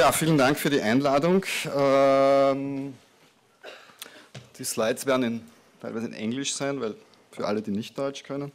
Ja, vielen Dank für die Einladung. Die Slides werden teilweise in Englisch sein, weil für alle, die nicht Deutsch können.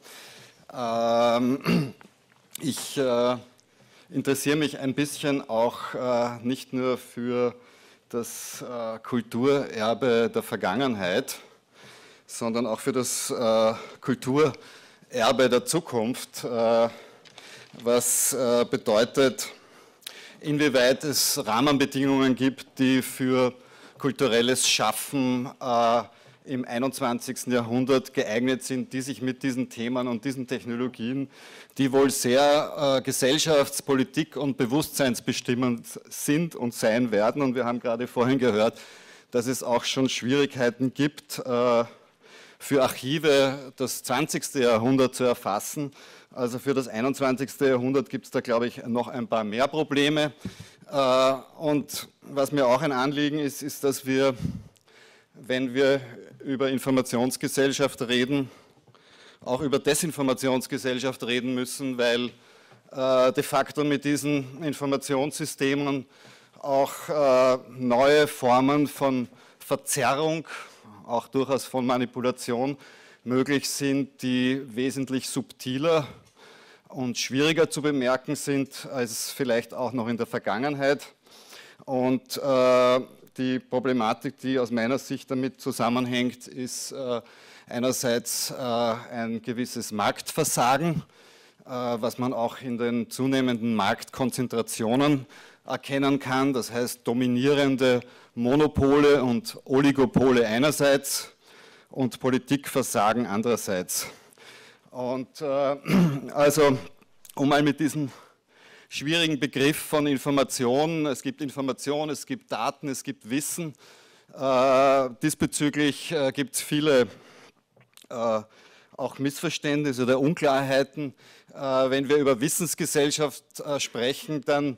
Ich interessiere mich ein bisschen auch nicht nur für das Kulturerbe der Vergangenheit, sondern auch für das Kulturerbe der Zukunft, was bedeutet, inwieweit es Rahmenbedingungen gibt, die für kulturelles Schaffen im 21. Jahrhundert geeignet sind, die sich mit diesen Themen und diesen Technologien, die wohl sehr gesellschafts-, politik- und bewusstseinsbestimmend sind und sein werden. Und wir haben gerade vorhin gehört, dass es auch schon Schwierigkeiten gibt, für Archive das 20. Jahrhundert zu erfassen. Also für das 21. Jahrhundert gibt es da, glaube ich, noch ein paar mehr Probleme. Und was mir auch ein Anliegen ist, ist, dass wir, wenn wir über Informationsgesellschaft reden, auch über Desinformationsgesellschaft reden müssen, weil de facto mit diesen Informationssystemen auch neue Formen von Verzerrung, auch durchaus von Manipulation möglich sind, die wesentlich subtiler und schwieriger zu bemerken sind als vielleicht auch noch in der Vergangenheit. Und die Problematik, die aus meiner Sicht damit zusammenhängt, ist einerseits ein gewisses Marktversagen, was man auch in den zunehmenden Marktkonzentrationen erkennen kann. Das heißt dominierende Monopole und Oligopole einerseits und Politikversagen andererseits. Und also, um mal mit diesem schwierigen Begriff von Information, es gibt Information, es gibt Daten, es gibt Wissen, diesbezüglich gibt es viele auch Missverständnisse oder Unklarheiten. Wenn wir über Wissensgesellschaft sprechen, dann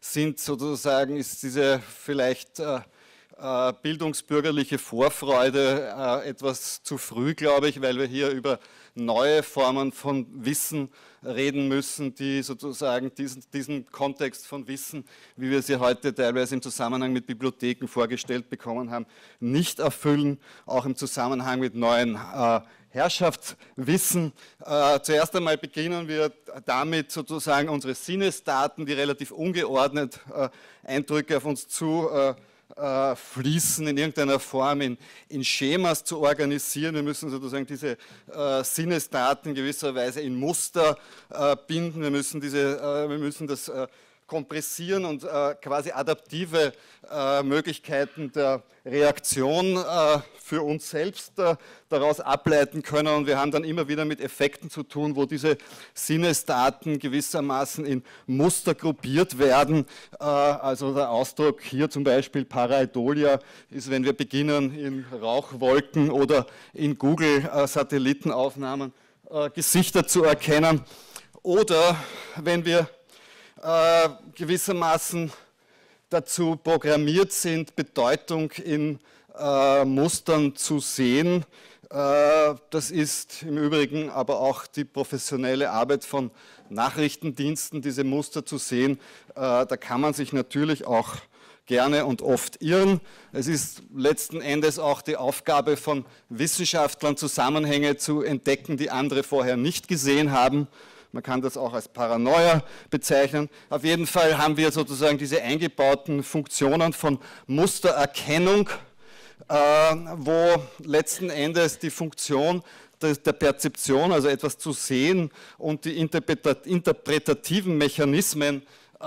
ist diese vielleicht bildungsbürgerliche Vorfreude etwas zu früh, glaube ich, weil wir hier über neue Formen von Wissen reden müssen, die sozusagen diesen Kontext von Wissen, wie wir sie heute teilweise im Zusammenhang mit Bibliotheken vorgestellt bekommen haben, nicht erfüllen, auch im Zusammenhang mit neuen Herrschaftswissen. Zuerst einmal beginnen wir damit, sozusagen unsere Sinnesdaten, die relativ ungeordnet Eindrücke auf uns zu fließen, in irgendeiner Form in Schemas zu organisieren. Wir müssen sozusagen diese Sinnesdaten in gewisser Weise in Muster binden. Wir müssen das kompressieren und quasi adaptive Möglichkeiten der Reaktion für uns selbst daraus ableiten können. Und wir haben dann immer wieder mit Effekten zu tun, wo diese Sinnesdaten gewissermaßen in Muster gruppiert werden. Also der Ausdruck hier zum Beispiel Pareidolia ist, wenn wir beginnen in Rauchwolken oder in Google-Satellitenaufnahmen Gesichter zu erkennen. Oder wenn wir gewissermaßen dazu programmiert sind, Bedeutung in Mustern zu sehen. Das ist im Übrigen aber auch die professionelle Arbeit von Nachrichtendiensten, diese Muster zu sehen. Da kann man sich natürlich auch gerne und oft irren. Es ist letzten Endes auch die Aufgabe von Wissenschaftlern, Zusammenhänge zu entdecken, die andere vorher nicht gesehen haben. Man kann das auch als Paranoia bezeichnen. Auf jeden Fall haben wir sozusagen diese eingebauten Funktionen von Mustererkennung, wo letzten Endes die Funktion der Perzeption, also etwas zu sehen, und die interpretativen Mechanismen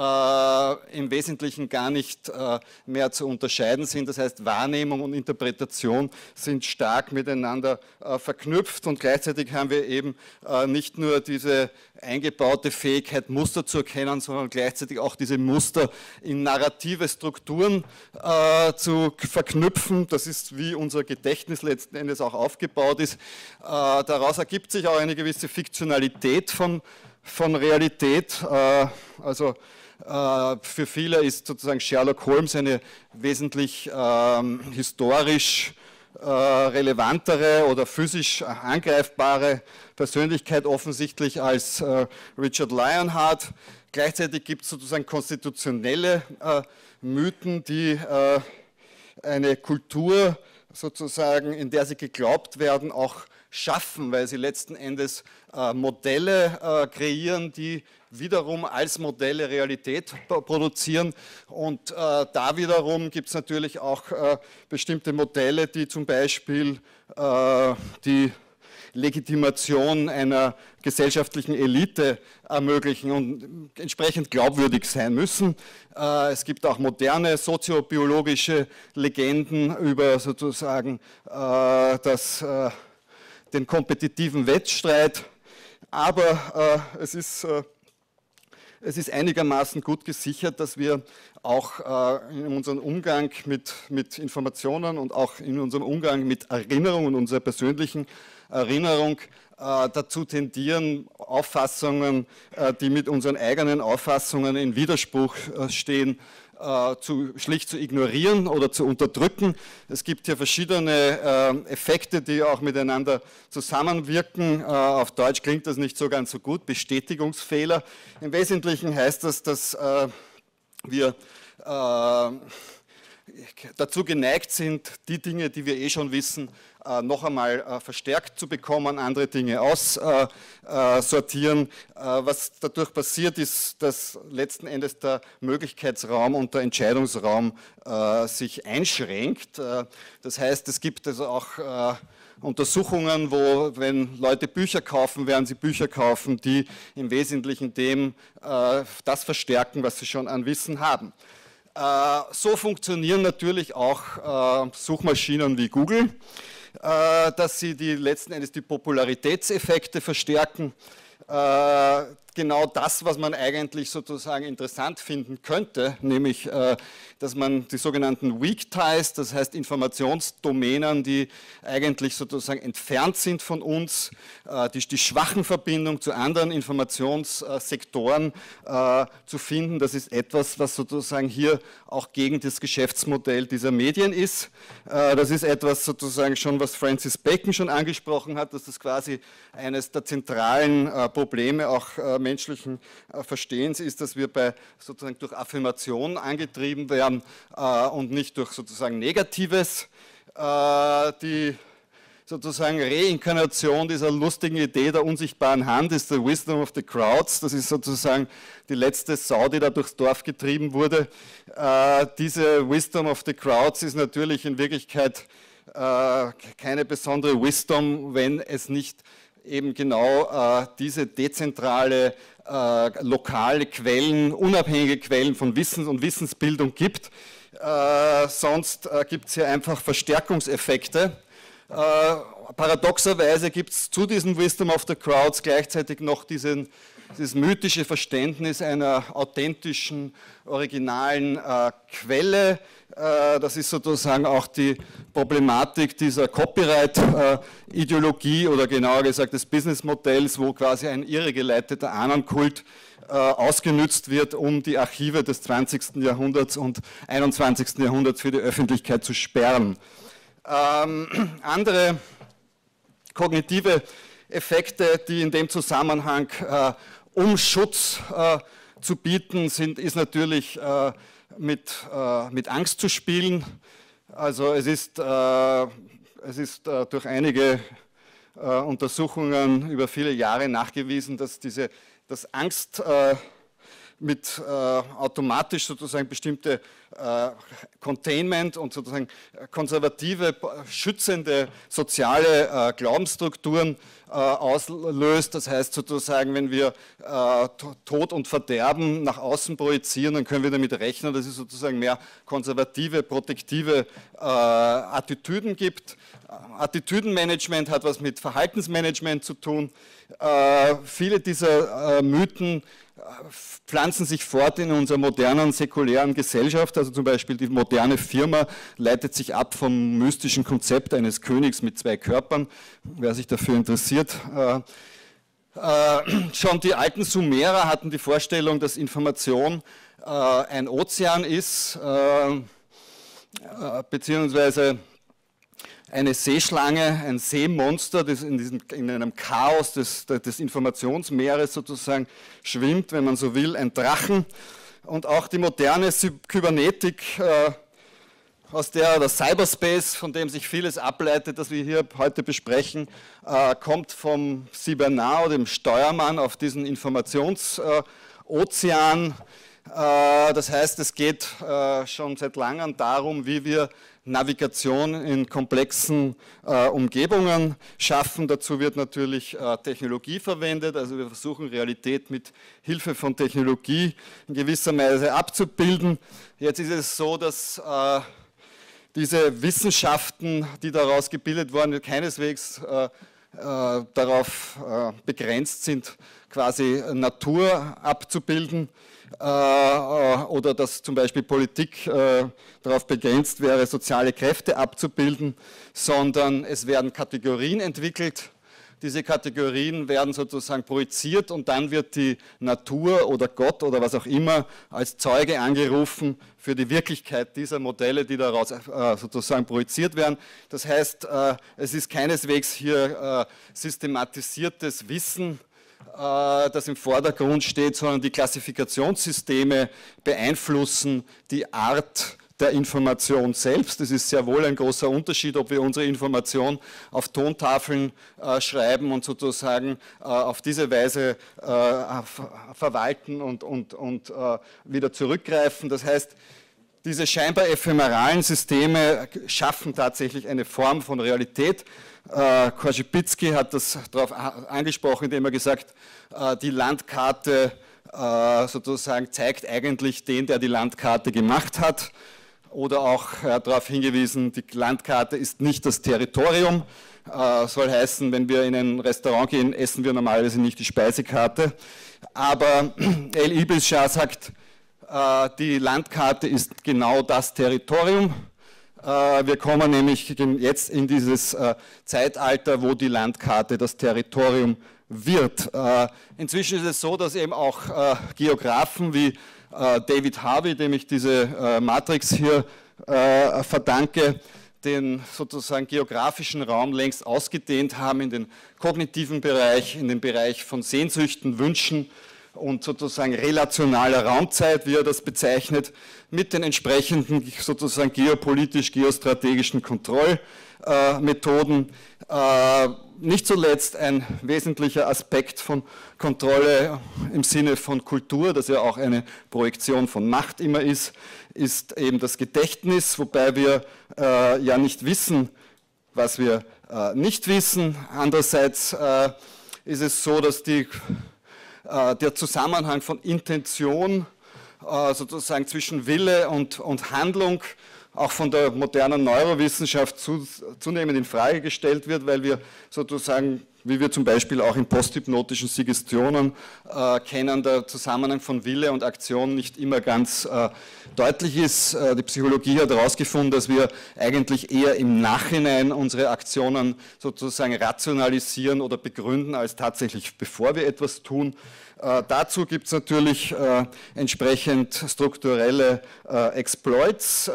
im Wesentlichen gar nicht mehr zu unterscheiden sind. Das heißt, Wahrnehmung und Interpretation sind stark miteinander verknüpft, und gleichzeitig haben wir eben nicht nur diese eingebaute Fähigkeit, Muster zu erkennen, sondern gleichzeitig auch diese Muster in narrative Strukturen zu verknüpfen. Das ist, wie unser Gedächtnis letzten Endes auch aufgebaut ist. Daraus ergibt sich auch eine gewisse Fiktionalität von Realität. Also für viele ist sozusagen Sherlock Holmes eine wesentlich historisch relevantere oder physisch angreifbare Persönlichkeit offensichtlich als Richard Lionheart. Gleichzeitig gibt es sozusagen konstitutionelle Mythen, die eine Kultur sozusagen, in der sie geglaubt werden, auch schaffen, weil sie letzten Endes Modelle kreieren, die wiederum als Modelle Realität produzieren. Und da wiederum gibt es natürlich auch bestimmte Modelle, die zum Beispiel die Legitimation einer gesellschaftlichen Elite ermöglichen und entsprechend glaubwürdig sein müssen. Es gibt auch moderne soziobiologische Legenden über sozusagen den kompetitiven Wettstreit, aber es ist einigermaßen gut gesichert, dass wir auch in unserem Umgang mit Informationen und auch in unserem Umgang mit Erinnerung und unserer persönlichen Erinnerung dazu tendieren, Auffassungen, die mit unseren eigenen Auffassungen in Widerspruch stehen, schlicht zu ignorieren oder zu unterdrücken. Es gibt hier verschiedene Effekte, die auch miteinander zusammenwirken. Auf Deutsch klingt das nicht so ganz so gut. Bestätigungsfehler. Im Wesentlichen heißt das, dass wir dazu geneigt sind, die Dinge, die wir schon wissen, noch einmal verstärkt zu bekommen, andere Dinge aussortieren. Was dadurch passiert ist, dass letzten Endes der Möglichkeitsraum und der Entscheidungsraum sich einschränkt. Das heißt, es gibt also auch Untersuchungen, wo, wenn Leute Bücher kaufen, werden sie Bücher kaufen, die im Wesentlichen das verstärken, was sie schon an Wissen haben. So funktionieren natürlich auch Suchmaschinen wie Google, dass sie letzten Endes die Popularitätseffekte verstärken. Genau das, was man eigentlich sozusagen interessant finden könnte, nämlich, dass man die sogenannten Weak Ties, das heißt Informationsdomänen, die eigentlich sozusagen entfernt sind von uns, die schwachen Verbindungen zu anderen Informationssektoren zu finden, das ist etwas, was sozusagen hier auch gegen das Geschäftsmodell dieser Medien ist. Das ist etwas sozusagen schon, was Francis Bacon schon angesprochen hat, dass das quasi eines der zentralen Probleme auch menschlichen Verstehens ist, dass wir sozusagen durch Affirmation angetrieben werden und nicht durch sozusagen Negatives. Die sozusagen Reinkarnation dieser lustigen Idee der unsichtbaren Hand ist the wisdom of the crowds. Das ist sozusagen die letzte Sau, die da durchs Dorf getrieben wurde. Diese wisdom of the crowds ist natürlich in Wirklichkeit keine besondere Wisdom, wenn es nicht eben genau diese dezentrale, lokale Quellen, unabhängige Quellen von Wissen und Wissensbildung gibt. Sonst gibt es hier einfach Verstärkungseffekte. Paradoxerweise gibt es zu diesem Wisdom of the Crowds gleichzeitig noch dieses mythische Verständnis einer authentischen, originalen Quelle. Das ist sozusagen auch die Problematik dieser Copyright-Ideologie oder genauer gesagt des Businessmodells, wo quasi ein irregeleiteter Ahnenkult ausgenützt wird, um die Archive des 20. Jahrhunderts und 21. Jahrhunderts für die Öffentlichkeit zu sperren. Andere kognitive Effekte, die in dem Zusammenhang um Schutz zu bieten sind, ist natürlich mit Angst zu spielen. Also es ist durch einige Untersuchungen über viele Jahre nachgewiesen, dass Angst mit automatisch sozusagen bestimmte Containment und sozusagen konservative, schützende soziale Glaubensstrukturen auslöst. Das heißt sozusagen, wenn wir Tod und Verderben nach außen projizieren, dann können wir damit rechnen, dass es sozusagen mehr konservative, protektive Attitüden gibt. Attitüdenmanagement hat was mit Verhaltensmanagement zu tun. Viele dieser Mythen pflanzen sich fort in unserer modernen, säkulären Gesellschaft. Also zum Beispiel die moderne Firma leitet sich ab vom mystischen Konzept eines Königs mit 2 Körpern, wer sich dafür interessiert. Schon die alten Sumerer hatten die Vorstellung, dass Information ein Ozean ist, beziehungsweise eine Seeschlange, ein Seemonster, das in einem Chaos des Informationsmeeres sozusagen schwimmt, wenn man so will, ein Drachen. Und auch die moderne Kybernetik, aus der der Cyberspace, von dem sich vieles ableitet, das wir hier heute besprechen, kommt vom Cybernar, dem Steuermann auf diesen Informationsozean. Das heißt, es geht schon seit langem darum, wie wir Navigation in komplexen Umgebungen schaffen. Dazu wird natürlich Technologie verwendet, also wir versuchen Realität mit Hilfe von Technologie in gewisser Weise abzubilden. Jetzt ist es so, dass diese Wissenschaften, die daraus gebildet wurden, keineswegs darauf begrenzt sind, quasi Natur abzubilden, oder dass zum Beispiel Politik darauf begrenzt wäre, soziale Kräfte abzubilden, sondern es werden Kategorien entwickelt. Diese Kategorien werden sozusagen projiziert und dann wird die Natur oder Gott oder was auch immer als Zeuge angerufen für die Wirklichkeit dieser Modelle, die daraus sozusagen projiziert werden. Das heißt, es ist keineswegs hier systematisiertes Wissen, das im Vordergrund steht, sondern die Klassifikationssysteme beeinflussen die Art der Information selbst. Es ist sehr wohl ein großer Unterschied, ob wir unsere Information auf Tontafeln schreiben und sozusagen auf diese Weise verwalten und wieder zurückgreifen. Das heißt, diese scheinbar ephemeralen Systeme schaffen tatsächlich eine Form von Realität. Korzybicki hat das darauf angesprochen, indem er gesagt, die Landkarte sozusagen zeigt eigentlich den, der die Landkarte gemacht hat. Oder auch darauf hingewiesen, die Landkarte ist nicht das Territorium. Soll heißen, wenn wir in ein Restaurant gehen, essen wir normalerweise nicht die Speisekarte. Aber El Ibis-Shah sagt, die Landkarte ist genau das Territorium. Wir kommen nämlich jetzt in dieses Zeitalter, wo die Landkarte das Territorium wird. Inzwischen ist es so, dass eben auch Geografen wie David Harvey, dem ich diese Matrix hier verdanke, den sozusagen geografischen Raum längst ausgedehnt haben in den kognitiven Bereich, in den Bereich von Sehnsüchten, Wünschen und sozusagen relationaler Raumzeit, wie er das bezeichnet, mit den entsprechenden sozusagen geopolitisch-geostrategischen Kontrollmethoden. Nicht zuletzt ein wesentlicher Aspekt von Kontrolle im Sinne von Kultur, das ja auch eine Projektion von Macht immer ist eben das Gedächtnis, wobei wir ja nicht wissen, was wir nicht wissen. Andererseits ist es so, dass der Zusammenhang von Intention sozusagen zwischen Wille und Handlung auch von der modernen Neurowissenschaft zunehmend in Frage gestellt wird, weil wir sozusagen, wie wir zum Beispiel auch in posthypnotischen Suggestionen kennen, der Zusammenhang von Wille und Aktion nicht immer ganz deutlich ist. Die Psychologie hat herausgefunden, dass wir eigentlich eher im Nachhinein unsere Aktionen sozusagen rationalisieren oder begründen, als tatsächlich bevor wir etwas tun. Dazu gibt es natürlich entsprechend strukturelle Exploits.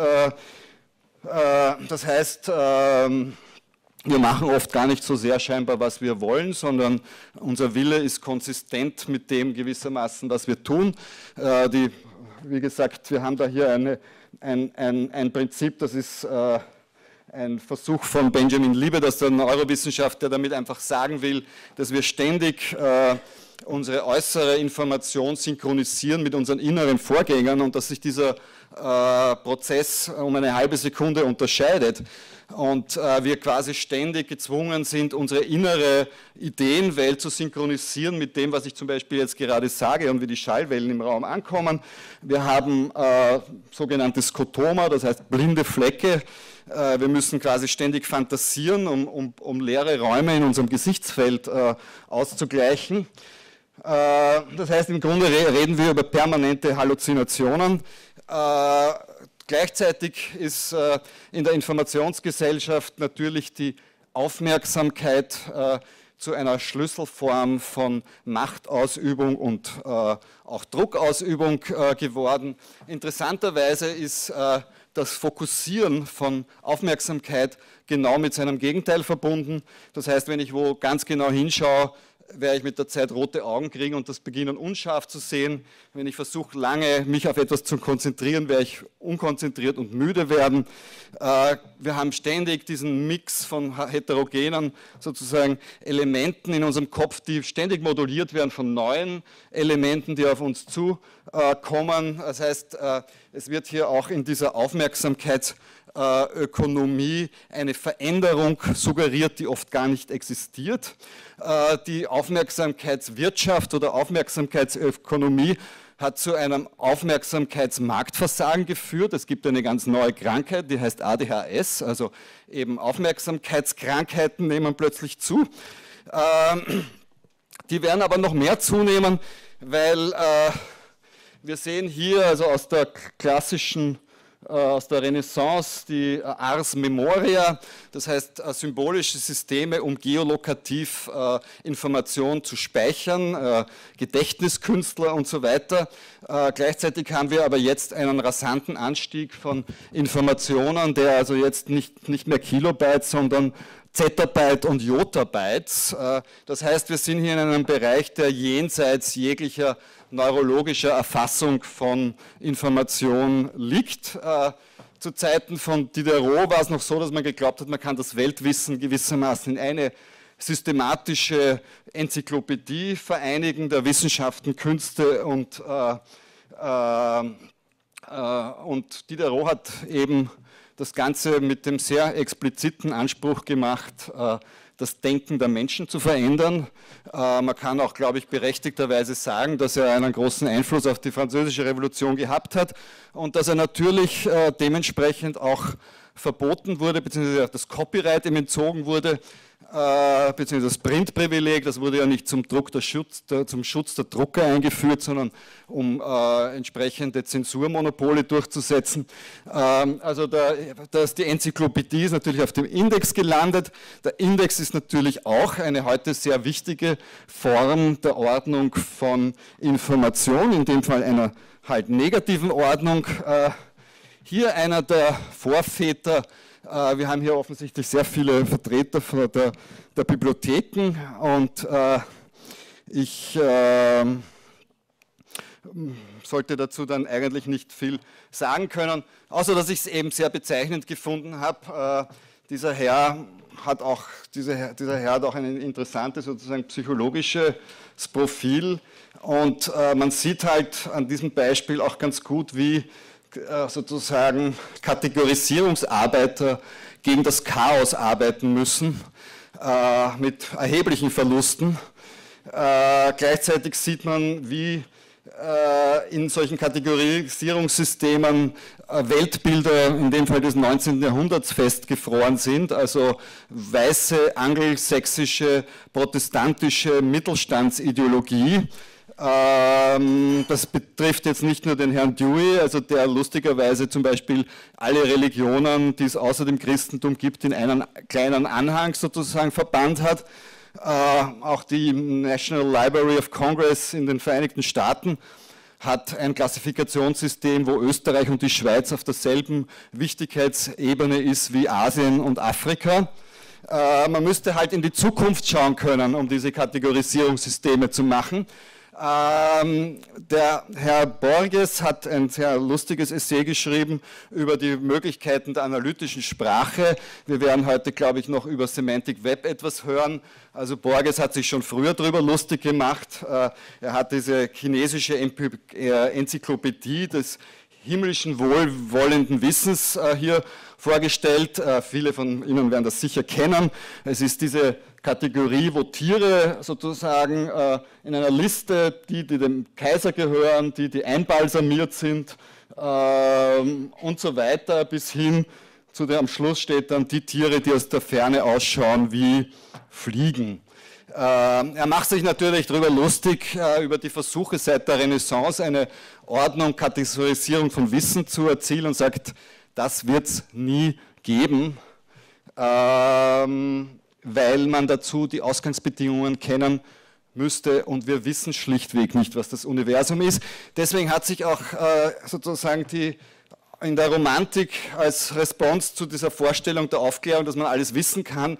Das heißt, wir machen oft gar nicht so sehr scheinbar, was wir wollen, sondern unser Wille ist konsistent mit dem gewissermaßen, was wir tun. Wie gesagt, wir haben da hier ein Prinzip, das ist ein Versuch von Benjamin Libet aus der Neurowissenschaft, der damit einfach sagen will, dass wir ständig unsere äußere Information synchronisieren mit unseren inneren Vorgängern und dass sich dieser Prozess um eine halbe Sekunde unterscheidet und wir quasi ständig gezwungen sind, unsere innere Ideenwelt zu synchronisieren mit dem, was ich zum Beispiel jetzt gerade sage und wie die Schallwellen im Raum ankommen. Wir haben sogenanntes Skotoma, das heißt blinde Flecke. Wir müssen quasi ständig fantasieren, um leere Räume in unserem Gesichtsfeld auszugleichen. Das heißt, im Grunde reden wir über permanente Halluzinationen. Gleichzeitig ist in der Informationsgesellschaft natürlich die Aufmerksamkeit zu einer Schlüsselform von Machtausübung und auch Druckausübung geworden. Interessanterweise ist das Fokussieren von Aufmerksamkeit genau mit seinem Gegenteil verbunden. Das heißt, wenn ich wo ganz genau hinschaue, werde ich mit der Zeit rote Augen kriegen und das beginnen unscharf zu sehen. Wenn ich versuche, lange mich auf etwas zu konzentrieren, werde ich unkonzentriert und müde werden. Wir haben ständig diesen Mix von heterogenen sozusagen Elementen in unserem Kopf, die ständig moduliert werden von neuen Elementen, die auf uns zukommen. Das heißt, es wird hier auch in dieser Aufmerksamkeitsökonomie eine Veränderung suggeriert, die oft gar nicht existiert. Die Aufmerksamkeitswirtschaft oder Aufmerksamkeitsökonomie hat zu einem Aufmerksamkeitsmarktversagen geführt. Es gibt eine ganz neue Krankheit, die heißt ADHS, also eben Aufmerksamkeitskrankheiten nehmen plötzlich zu. Die werden aber noch mehr zunehmen, weil wir sehen hier also aus der klassischen aus der Renaissance, die Ars Memoria, das heißt symbolische Systeme, um geolokativ Information zu speichern, Gedächtniskünstler und so weiter. Gleichzeitig haben wir aber jetzt einen rasanten Anstieg von Informationen, der also jetzt nicht mehr Kilobytes, sondern Zettabyte und Jotabytes. Das heißt, wir sind hier in einem Bereich, der jenseits jeglicher neurologischer Erfassung von Information liegt. Zu Zeiten von Diderot war es noch so, dass man geglaubt hat, man kann das Weltwissen gewissermaßen in eine systematische Enzyklopädie vereinigen der Wissenschaften, Künste und Diderot hat eben das Ganze mit dem sehr expliziten Anspruch gemacht, das Denken der Menschen zu verändern. Man kann auch, glaube ich, berechtigterweise sagen, dass er einen großen Einfluss auf die Französische Revolution gehabt hat und dass er natürlich dementsprechend auch verboten wurde, beziehungsweise auch das Copyright ihm entzogen wurde, beziehungsweise das Printprivileg, das wurde ja nicht zum Schutz der Drucker eingeführt, sondern um entsprechende Zensurmonopole durchzusetzen. Also die Enzyklopädie ist natürlich auf dem Index gelandet. Der Index ist natürlich auch eine heute sehr wichtige Form der Ordnung von Information, in dem Fall einer halt negativen Ordnung. Hier einer der Vorväter. Wir haben hier offensichtlich sehr viele Vertreter der Bibliotheken und ich sollte dazu dann eigentlich nicht viel sagen können, außer dass ich es eben sehr bezeichnend gefunden habe. Dieser Herr hat auch ein interessantes sozusagen psychologisches Profil und man sieht halt an diesem Beispiel auch ganz gut, wie sozusagen Kategorisierungsarbeiter gegen das Chaos arbeiten müssen, mit erheblichen Verlusten. Gleichzeitig sieht man, wie in solchen Kategorisierungssystemen Weltbilder, in dem Fall des 19. Jahrhunderts, festgefroren sind, also weiße, angelsächsische, protestantische Mittelstandsideologie. Das betrifft jetzt nicht nur den Herrn Dewey, also der lustigerweise zum Beispiel alle Religionen, die es außer dem Christentum gibt, in einen kleinen Anhang sozusagen verbannt hat. Auch die National Library of Congress in den Vereinigten Staaten hat ein Klassifikationssystem, wo Österreich und die Schweiz auf derselben Wichtigkeitsebene ist wie Asien und Afrika. Man müsste halt in die Zukunft schauen können, um diese Kategorisierungssysteme zu machen. Der Herr Borges hat ein sehr lustiges Essay geschrieben über die Möglichkeiten der analytischen Sprache. Wir werden heute, glaube ich, noch über Semantic Web etwas hören. Also Borges hat sich schon früher darüber lustig gemacht. Er hat diese chinesische Enzyklopädie des himmlischen wohlwollenden Wissens hier vorgestellt. Viele von Ihnen werden das sicher kennen. Es ist diese Kategorie, wo Tiere sozusagen in einer Liste, die dem Kaiser gehören, die einbalsamiert sind und so weiter, bis hin zu der am Schluss steht dann die Tiere, die aus der Ferne ausschauen wie Fliegen. Er macht sich natürlich darüber lustig, über die Versuche seit der Renaissance eine Ordnung, Kategorisierung von Wissen zu erzielen und sagt, das wird es nie geben, weil man dazu die Ausgangsbedingungen kennen müsste und wir wissen schlichtweg nicht, was das Universum ist. Deswegen hat sich auch sozusagen die in der Romantik als Response zu dieser Vorstellung der Aufklärung, dass man alles wissen kann,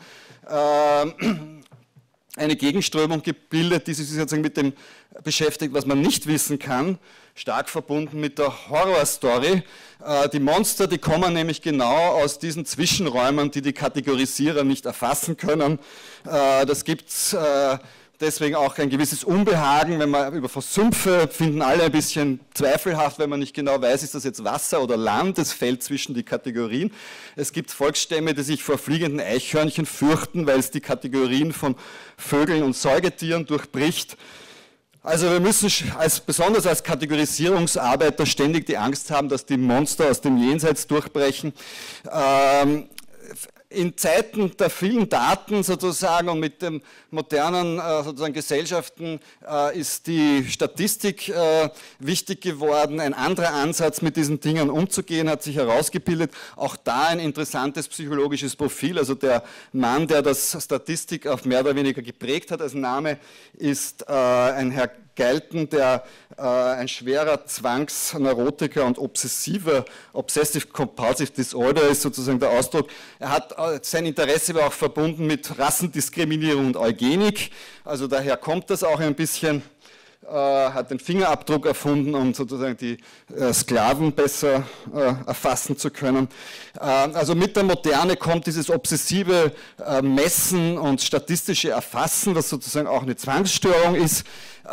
eine Gegenströmung gebildet, die sich sozusagen mit dem beschäftigt, was man nicht wissen kann, stark verbunden mit der Horrorstory. Die Monster, die kommen nämlich genau aus diesen Zwischenräumen, die die Kategorisierer nicht erfassen können. Das gibt es deswegen auch ein gewisses Unbehagen, wenn man über Sümpfe finden alle ein bisschen zweifelhaft, wenn man nicht genau weiß, ist das jetzt Wasser oder Land, es fällt zwischen die Kategorien. Es gibt Volksstämme, die sich vor fliegenden Eichhörnchen fürchten, weil es die Kategorien von Vögeln und Säugetieren durchbricht. Also wir müssen besonders als Kategorisierungsarbeiter ständig die Angst haben, dass die Monster aus dem Jenseits durchbrechen. In Zeiten der vielen Daten sozusagen und mit den modernen sozusagen Gesellschaften ist die Statistik wichtig geworden. Ein anderer Ansatz, mit diesen Dingen umzugehen, hat sich herausgebildet. Auch da ein interessantes psychologisches Profil. Also der Mann, der das Statistik auch mehr oder weniger geprägt hat als Name, ist ein Herr Galton, der ein schwerer Zwangsneurotiker und Obsessive Compulsive Disorder ist sozusagen der Ausdruck. Er hat sein Interesse war auch verbunden mit Rassendiskriminierung und Eugenik, also daher kommt das auch ein bisschen, hat den Fingerabdruck erfunden, um sozusagen die Sklaven besser erfassen zu können. Also mit der Moderne kommt dieses obsessive Messen und statistische Erfassen, was sozusagen auch eine Zwangsstörung ist.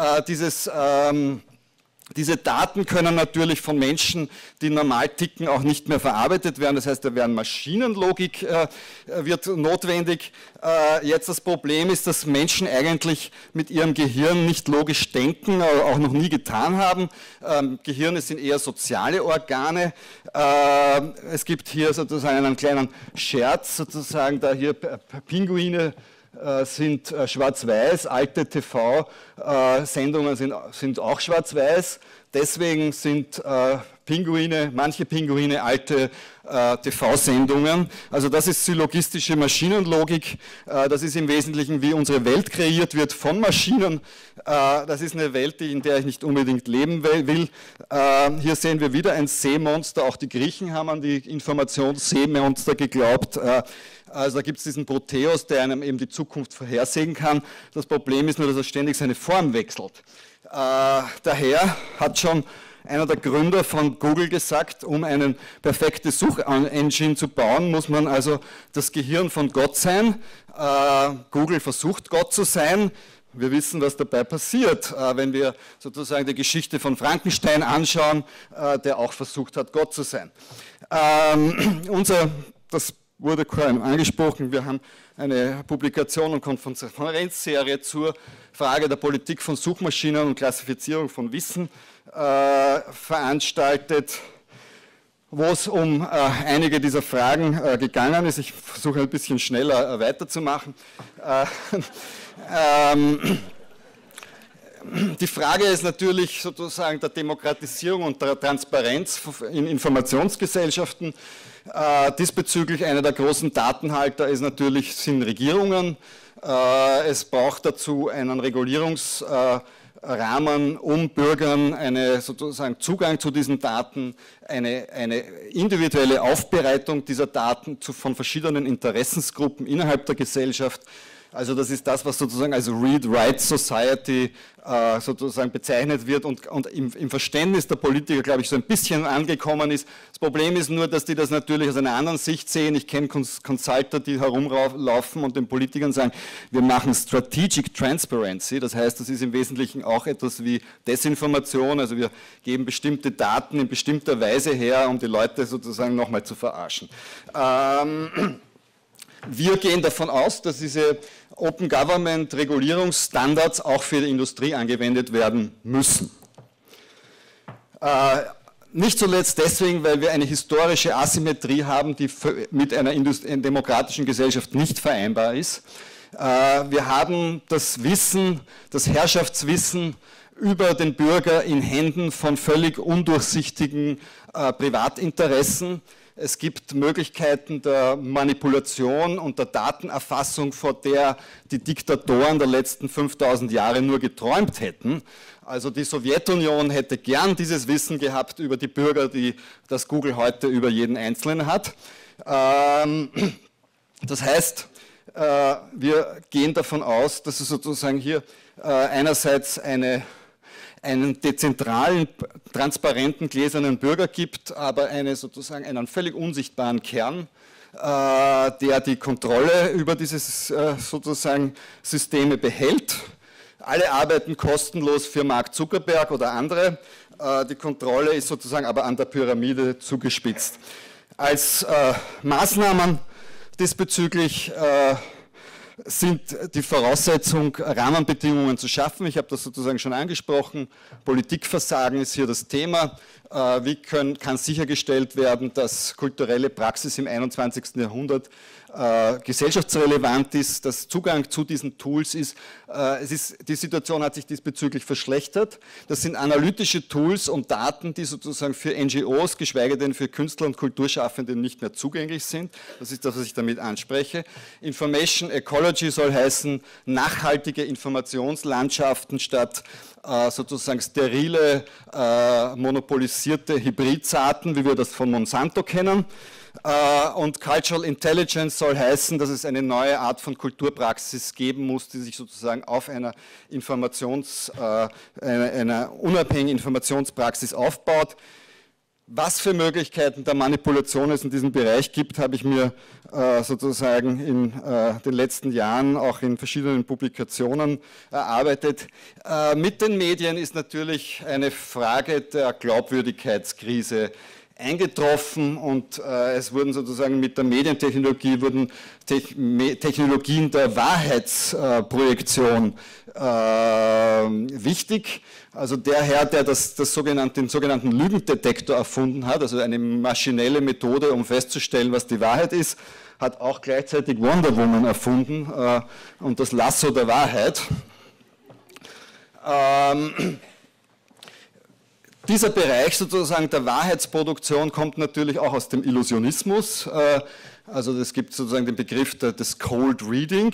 Diese Daten können natürlich von Menschen, die normal ticken, auch nicht mehr verarbeitet werden. Das heißt, da werden Maschinenlogik wird notwendig. Jetzt das Problem ist, dass Menschen eigentlich mit ihrem Gehirn nicht logisch denken, auch noch nie getan haben. Gehirne sind eher soziale Organe. Es gibt hier sozusagen einen kleinen Scherz, sozusagen, da hier Pinguine sind schwarz-weiß, alte TV-Sendungen sind auch schwarz-weiß, deswegen sind manche Pinguine alte TV-Sendungen. Also das ist syllogistische Maschinenlogik, das ist im Wesentlichen, wie unsere Welt kreiert wird von Maschinen. Das ist eine Welt, in der ich nicht unbedingt leben will. Hier sehen wir wieder ein Seemonster, auch die Griechen haben an die Informationsseemonster geglaubt. Also da gibt es diesen Proteus, der einem eben die Zukunft vorhersehen kann. Das Problem ist nur, dass er ständig seine Form wechselt. Daher hat schon einer der Gründer von Google gesagt, um eine perfekte Suchengine zu bauen, muss man also das Gehirn von Gott sein. Google versucht Gott zu sein. Wir wissen, was dabei passiert, wenn wir sozusagen die Geschichte von Frankenstein anschauen, der auch versucht hat, Gott zu sein. Das wurde vorhin angesprochen, wir haben eine Publikation und Konferenzserie zur Frage der Politik von Suchmaschinen und Klassifizierung von Wissen veranstaltet, wo es um einige dieser Fragen gegangen ist. Ich versuche ein bisschen schneller weiterzumachen. Die Frage ist natürlich sozusagen der Demokratisierung und der Transparenz in Informationsgesellschaften. Diesbezüglich einer der großen Datenhalter sind Regierungen. Es braucht dazu einen Regulierungsrahmen, um Bürgern sozusagen Zugang zu diesen Daten, eine individuelle Aufbereitung dieser Daten von verschiedenen Interessensgruppen innerhalb der Gesellschaft. Also das ist das, was sozusagen als Read-Write Society sozusagen bezeichnet wird und im Verständnis der Politiker, glaube ich, so ein bisschen angekommen ist. Das Problem ist nur, dass die das natürlich aus einer anderen Sicht sehen. Ich kenne Consulter, die herumlaufen und den Politikern sagen, wir machen Strategic Transparency. Das heißt, das ist im Wesentlichen auch etwas wie Desinformation. Also wir geben bestimmte Daten in bestimmter Weise her, um die Leute sozusagen nochmal zu verarschen. Wir gehen davon aus, dass diese Open Government Regulierungsstandards auch für die Industrie angewendet werden müssen. Nicht zuletzt deswegen, weil wir eine historische Asymmetrie haben, die mit einer demokratischen Gesellschaft nicht vereinbar ist. Wir haben das Wissen, das Herrschaftswissen über den Bürger in Händen von völlig undurchsichtigen Privatinteressen. es gibt Möglichkeiten der Manipulation und der Datenerfassung, vor der die Diktatoren der letzten 5000 Jahre nur geträumt hätten. Also die Sowjetunion hätte gern dieses Wissen gehabt über die Bürger, das Google heute über jeden Einzelnen hat. Das heißt, wir gehen davon aus, dass es sozusagen hier einerseits einen dezentralen, transparenten, gläsernen Bürger gibt, aber sozusagen einen völlig unsichtbaren Kern, der die Kontrolle über diese sozusagen Systeme behält. Alle arbeiten kostenlos für Mark Zuckerberg oder andere. Die Kontrolle ist sozusagen aber an der Pyramide zugespitzt. Als Maßnahmen diesbezüglich sind die Voraussetzung, Rahmenbedingungen zu schaffen. Ich habe das sozusagen schon angesprochen. Politikversagen ist hier das Thema. Wie kann sichergestellt werden, dass kulturelle Praxis im 21. Jahrhundert gesellschaftsrelevant ist, dass Zugang zu diesen Tools ist. Die Situation hat sich diesbezüglich verschlechtert. Das sind analytische Tools und Daten, die sozusagen für NGOs, geschweige denn für Künstler und Kulturschaffende nicht mehr zugänglich sind. Das ist das, was ich damit anspreche. Information Ecology soll heißen, nachhaltige Informationslandschaften statt sozusagen sterile, monopolisierte Hybridsaaten, wie wir das von Monsanto kennen. Und Cultural Intelligence soll heißen, dass es eine neue Art von Kulturpraxis geben muss, die sich sozusagen auf einer unabhängigen Informationspraxis aufbaut. Was für Möglichkeiten der Manipulation es in diesem Bereich gibt, habe ich mir sozusagen in den letzten Jahren auch in verschiedenen Publikationen erarbeitet. Mit den Medien ist natürlich eine Frage der Glaubwürdigkeitskrise eingetroffen und es wurden sozusagen mit der Medientechnologie Technologien der Wahrheitsprojektion wichtig. Also der Herr, der den sogenannten Lügendetektor erfunden hat, also eine maschinelle Methode, um festzustellen, was die Wahrheit ist, hat auch gleichzeitig Wonder Woman erfunden und das Lasso der Wahrheit. Dieser Bereich sozusagen der Wahrheitsproduktion kommt natürlich auch aus dem Illusionismus. Also es gibt sozusagen den Begriff des Cold Reading.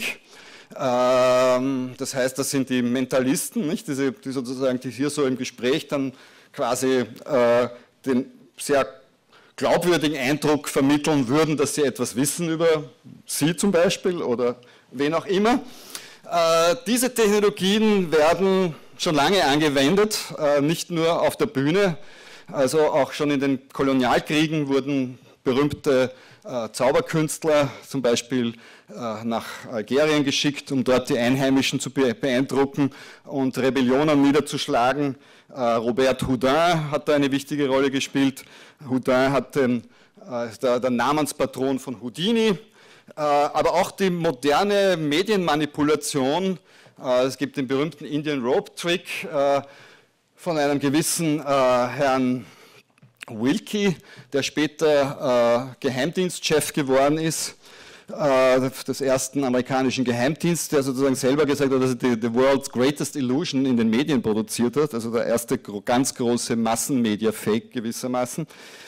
Das heißt, das sind die Mentalisten, nicht? Die hier so im Gespräch dann quasi den sehr glaubwürdigen Eindruck vermitteln würden, dass sie etwas wissen über Sie zum Beispiel oder wen auch immer. Diese Technologien werden schon lange angewendet, nicht nur auf der Bühne, also auch schon in den Kolonialkriegen wurden berühmte Zauberkünstler zum Beispiel nach Algerien geschickt, um dort die Einheimischen zu beeindrucken und Rebellionen niederzuschlagen. Robert Houdin hat da eine wichtige Rolle gespielt. Houdin hat der Namenspatron von Houdini, aber auch die moderne Medienmanipulation. Es gibt den berühmten Indian Rope Trick von einem gewissen Herrn Wilkie, der später Geheimdienstchef geworden ist, des ersten amerikanischen Geheimdienstes, der sozusagen selber gesagt hat, dass er the world's greatest illusion in den Medien produziert hat, also der erste ganz große Massenmedia-Fake gewissermaßen.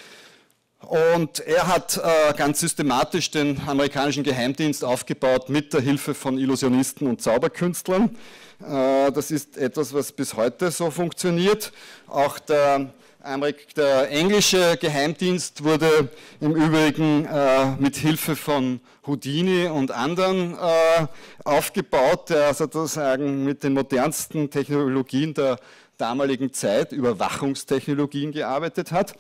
Und er hat ganz systematisch den amerikanischen Geheimdienst aufgebaut mit der Hilfe von Illusionisten und Zauberkünstlern. Das ist etwas, was bis heute so funktioniert. Auch der englische Geheimdienst wurde im Übrigen mit Hilfe von Houdini und anderen aufgebaut, der sozusagen mit den modernsten Technologien der damaligen Zeit, Überwachungstechnologien, gearbeitet hat.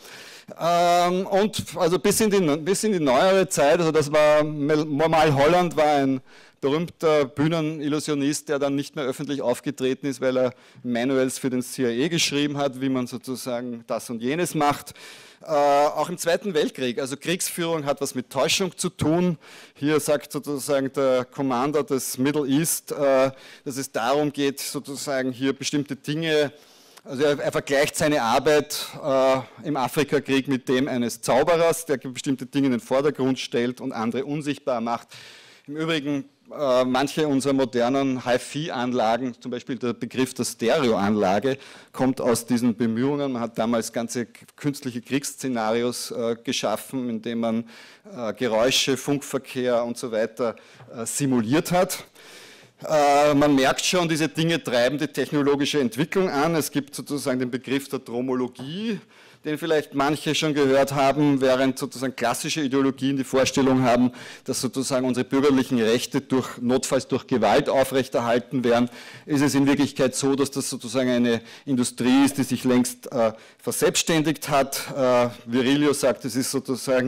Und also bis in die neuere Zeit, also das war Mal Holland, war ein berühmter Bühnenillusionist, der dann nicht mehr öffentlich aufgetreten ist, weil er Manuals für den CIA geschrieben hat, wie man sozusagen das und jenes macht. Auch im Zweiten Weltkrieg, also Kriegsführung hat was mit Täuschung zu tun. Hier sagt sozusagen der Commander des Middle East, dass es darum geht, sozusagen hier bestimmte Dinge, also er vergleicht seine Arbeit im Afrikakrieg mit dem eines Zauberers, der bestimmte Dinge in den Vordergrund stellt und andere unsichtbar macht. Im Übrigen, manche unserer modernen HiFi-Anlagen, zum Beispiel der Begriff der Stereoanlage, kommt aus diesen Bemühungen. Man hat damals ganze künstliche Kriegsszenarios geschaffen, indem man Geräusche, Funkverkehr und so weiter simuliert hat. Man merkt schon, diese Dinge treiben die technologische Entwicklung an. Es gibt sozusagen den Begriff der Dromologie, den vielleicht manche schon gehört haben, während sozusagen klassische Ideologien die Vorstellung haben, dass sozusagen unsere bürgerlichen Rechte notfalls durch Gewalt aufrechterhalten werden, ist es in Wirklichkeit so, dass das sozusagen eine Industrie ist, die sich längst verselbstständigt hat. Virilio sagt, es ist sozusagen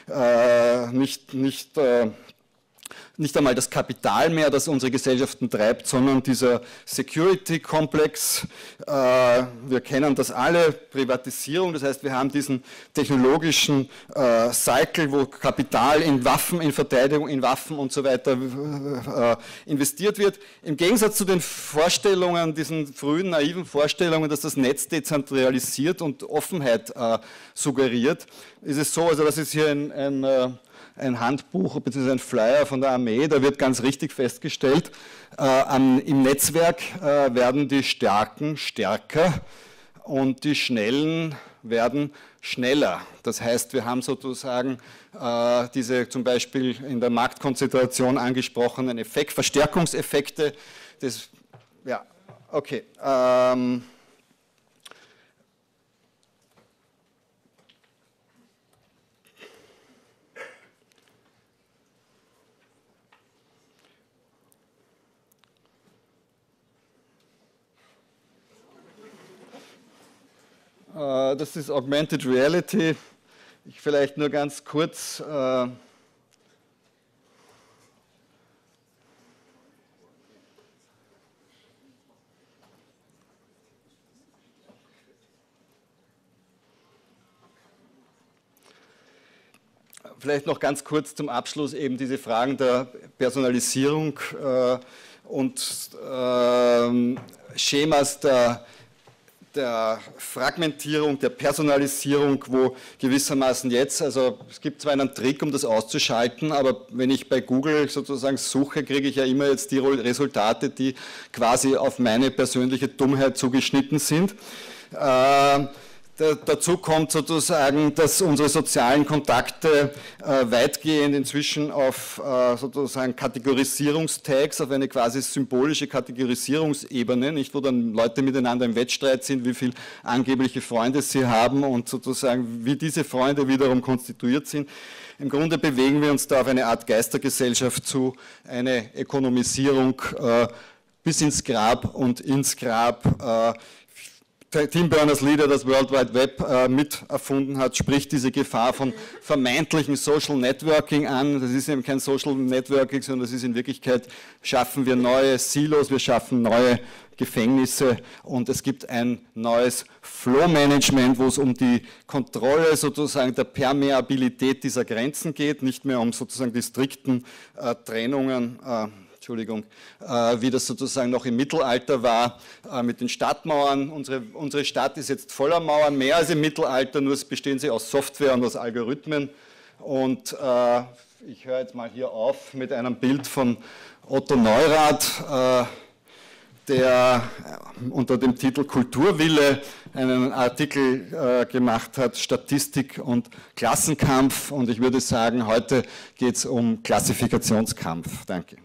nicht einmal das Kapital mehr, das unsere Gesellschaften treibt, sondern dieser Security-Komplex. Wir kennen das alle, Privatisierung, das heißt, wir haben diesen technologischen Cycle, wo Kapital in Waffen, in Verteidigung, in Waffen und so weiter investiert wird. Im Gegensatz zu den Vorstellungen, diesen frühen, naiven Vorstellungen, dass das Netz dezentralisiert und Offenheit suggeriert, ist es so, also das ist hier ein Handbuch bzw. ein Flyer von der Armee, da wird ganz richtig festgestellt, im Netzwerk werden die Starken stärker und die Schnellen werden schneller. Das heißt, wir haben sozusagen diese zum Beispiel in der Marktkonzentration angesprochenen Verstärkungseffekte. Ja, okay. Das ist Augmented Reality. Ich vielleicht nur ganz kurz. Vielleicht noch ganz kurz zum Abschluss eben diese Fragen der Personalisierung und Schemas der Fragmentierung, der Personalisierung, wo gewissermaßen jetzt, also es gibt zwar einen Trick, um das auszuschalten, aber wenn ich bei Google sozusagen suche, kriege ich ja immer jetzt die Resultate, die quasi auf meine persönliche Dummheit zugeschnitten sind. Dazu kommt sozusagen, dass unsere sozialen Kontakte weitgehend inzwischen auf sozusagen Kategorisierungstags, auf eine quasi symbolische Kategorisierungsebene, nicht, wo dann Leute miteinander im Wettstreit sind, wie viele angebliche Freunde sie haben und sozusagen wie diese Freunde wiederum konstituiert sind. Im Grunde bewegen wir uns da auf eine Art Geistergesellschaft zu, eine Ökonomisierung bis ins Grab und ins Grab. Tim Berners-Lee, der das World Wide Web mit erfunden hat, spricht diese Gefahr von vermeintlichem Social Networking an. Das ist eben kein Social Networking, sondern das ist in Wirklichkeit, schaffen wir neue Silos, wir schaffen neue Gefängnisse und es gibt ein neues Flow-Management, wo es um die Kontrolle sozusagen der Permeabilität dieser Grenzen geht, nicht mehr um sozusagen die strikten Trennungen, wie das sozusagen noch im Mittelalter war, mit den Stadtmauern. Unsere Stadt ist jetzt voller Mauern, mehr als im Mittelalter, nur bestehen sie aus Software und aus Algorithmen. Und ich höre jetzt mal hier auf mit einem Bild von Otto Neurath, der unter dem Titel Kulturwille einen Artikel gemacht hat, Statistik und Klassenkampf. Und ich würde sagen, heute geht es um Klassifikationskampf. Danke.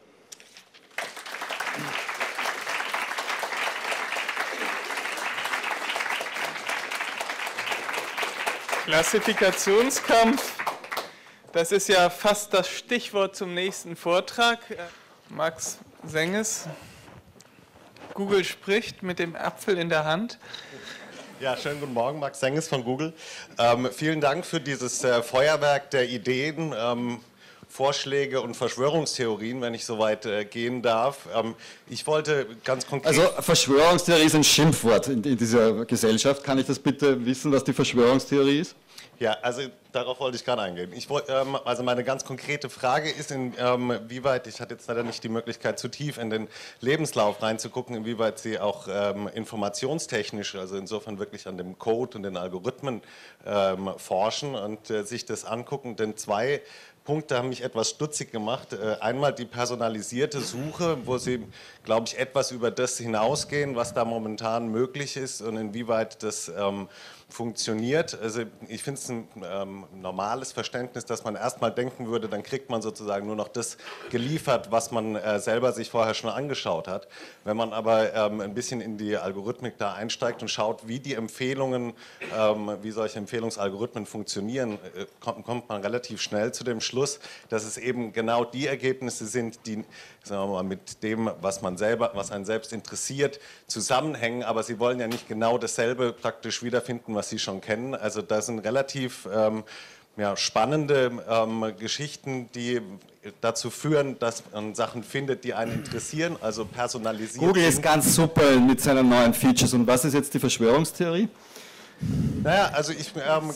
Klassifikationskampf, das ist ja fast das Stichwort zum nächsten Vortrag. Max Senges, Google spricht mit dem Apfel in der Hand. Ja, schönen guten Morgen, Max Senges von Google. Vielen Dank für dieses Feuerwerk der Ideen, Vorschläge und Verschwörungstheorien, wenn ich so weit gehen darf. Ich wollte ganz konkret... Also Verschwörungstheorie ist ein Schimpfwort in dieser Gesellschaft. Kann ich das bitte wissen, was die Verschwörungstheorie ist? Ja, also darauf wollte ich gerade eingehen. Also meine ganz konkrete Frage ist, inwieweit, ich hatte jetzt leider nicht die Möglichkeit, zu tief in den Lebenslauf reinzugucken, inwieweit Sie auch informationstechnisch, also insofern wirklich an dem Code und den Algorithmen forschen und sich das angucken. Denn zwei Punkte haben mich etwas stutzig gemacht. Einmal die personalisierte Suche, wo Sie, glaube ich, etwas über das hinausgehen, was da momentan möglich ist und inwieweit das funktioniert. Also ich finde es ein normales Verständnis, dass man erstmal denken würde, dann kriegt man sozusagen nur noch das geliefert, was man selber sich vorher schon angeschaut hat. Wenn man aber ein bisschen in die Algorithmik da einsteigt und schaut, wie die Empfehlungen, wie solche Empfehlungsalgorithmen funktionieren, kommt man relativ schnell zu dem Schluss, dass es eben genau die Ergebnisse sind, die, sagen wir mal, mit dem, was einen selbst interessiert, zusammenhängen, aber sie wollen ja nicht genau dasselbe praktisch wiederfinden, was sie schon kennen. Also da sind relativ spannende Geschichten, die dazu führen, dass man Sachen findet, die einen interessieren, also personalisiert. Google ist ganz super mit seinen neuen Features. Und was ist jetzt die Verschwörungstheorie? Naja, also ich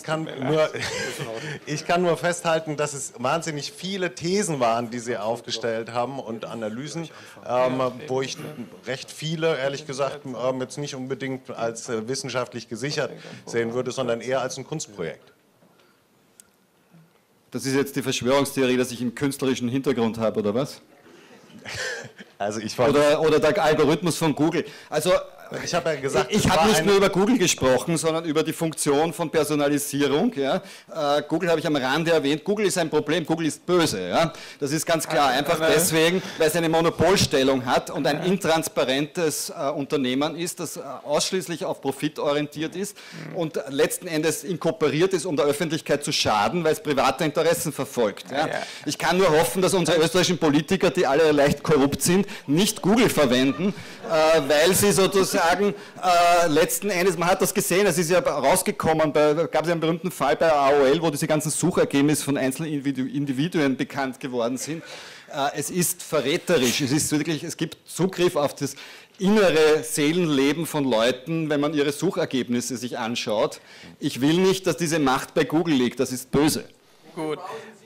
kann nur festhalten, dass es wahnsinnig viele Thesen waren, die Sie aufgestellt haben und Analysen, wo ich recht viele, ehrlich gesagt, jetzt nicht unbedingt als wissenschaftlich gesichert sehen würde, sondern eher als ein Kunstprojekt. Das ist jetzt die Verschwörungstheorie, dass ich einen künstlerischen Hintergrund habe, oder was? Also oder der Algorithmus von Google. Also ich habe ja gesagt, ich habe nicht nur über Google gesprochen, sondern über die Funktion von Personalisierung. Ja. Google habe ich am Rande erwähnt. Google ist ein Problem, Google ist böse. Ja. Das ist ganz klar. Einfach deswegen, weil es eine Monopolstellung hat und ein intransparentes Unternehmen ist, das ausschließlich auf Profit orientiert ist und letzten Endes inkorporiert ist, um der Öffentlichkeit zu schaden, weil es private Interessen verfolgt. Ja. Ich kann nur hoffen, dass unsere österreichischen Politiker, die alle leicht korrupt sind, nicht Google verwenden, weil sie sozusagen letzten Endes, man hat das gesehen, es ist ja rausgekommen, gab es ja einen berühmten Fall bei AOL, wo diese ganzen Suchergebnisse von einzelnen Individuen bekannt geworden sind. Es ist verräterisch, es gibt Zugriff auf das innere Seelenleben von Leuten, wenn man ihre Suchergebnisse sich anschaut. Ich will nicht, dass diese Macht bei Google liegt, das ist böse. Gut.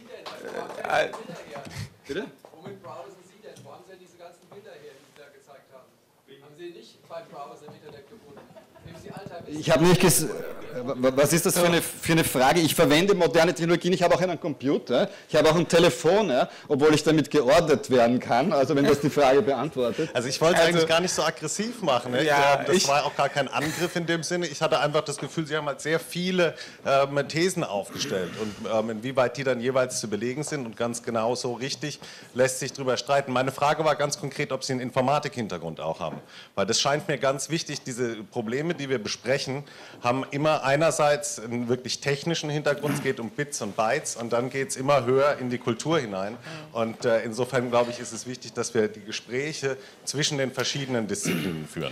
Bitte? Womit browsen Sie denn? Wo haben Sie denn diese ganzen Bilder her, die Sie da gezeigt haben? Haben Sie nicht beim Browser im Internet gefunden? Ich habe nicht was ist das für eine Frage? Ich verwende moderne Technologien, ich habe auch einen Computer, ich habe auch ein Telefon, ja, obwohl ich damit geordnet werden kann, also wenn das die Frage beantwortet. Also ich wollte eigentlich gar nicht so aggressiv machen, ne? Das war auch gar kein Angriff in dem Sinne, ich hatte einfach das Gefühl, Sie haben halt sehr viele Thesen aufgestellt und inwieweit die dann jeweils zu belegen sind und ganz genau so richtig lässt sich darüber streiten. Meine Frage war ganz konkret, ob Sie einen Informatik-Hintergrund auch haben, weil das scheint mir ganz wichtig, diese Probleme, die wir besprechen, haben immer einerseits einen wirklich technischen Hintergrund, es geht um Bits und Bytes und dann geht es immer höher in die Kultur hinein und insofern glaube ich, ist es wichtig, dass wir die Gespräche zwischen den verschiedenen Disziplinen führen.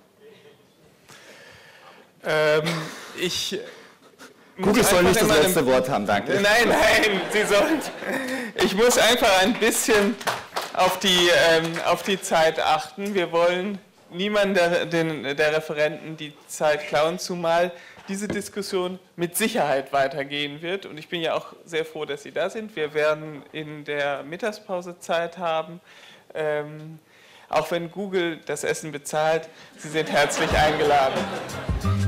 Ja. Google soll nicht das letzte Wort haben, danke. Nein, Sie sollen. Ich muss einfach ein bisschen auf die Zeit achten. Wir wollen niemand der Referenten die Zeit klauen, zumal diese Diskussion mit Sicherheit weitergehen wird. Und ich bin ja auch sehr froh, dass Sie da sind. Wir werden in der Mittagspause Zeit haben. Auch wenn Google das Essen bezahlt, Sie sind herzlich eingeladen.